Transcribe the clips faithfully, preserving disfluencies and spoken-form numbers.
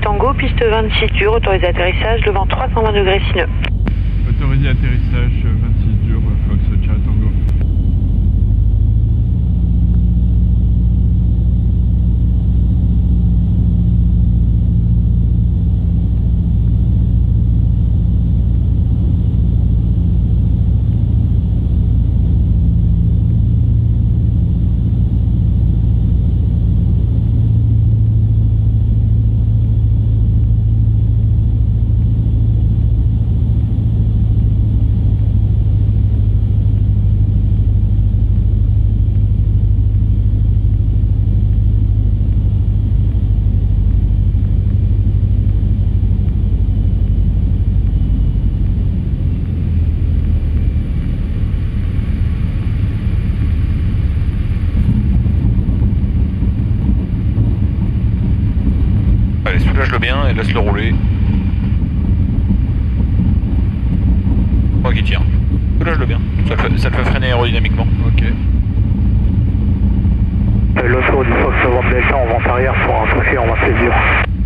Tango, piste vingt-six dur, autorisé atterrissage, le vent trois cent vingt degrés sineux. Autorisé atterrissage vingt-six dur, Fox Charlie Tango. Allez, soulage-le bien et laisse-le rouler. Moi qui tire. Soulage-le bien. Ça le fait, ça le fait freiner aérodynamiquement. Ok. L'autre du Fox Novembre Delta en vente arrière pour un souci en vingt-six dur.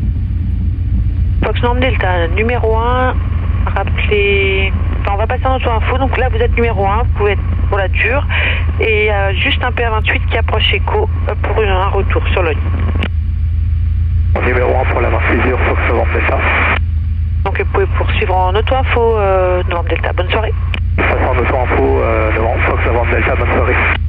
Fox Novembre Delta, numéro un, rappelez... Enfin, on va passer en auto-info, donc là vous êtes numéro un, vous pouvez être pour la dure, et euh, juste un P R vingt-huit qui approche Echo euh, pour un retour sur le Numéro un pour la vingt-six dur, Fox Novembre Delta. Donc vous pouvez poursuivre en auto-info, euh, Novembre Delta, bonne soirée. Passons en auto-info, euh, Fox Novembre Delta, bonne soirée.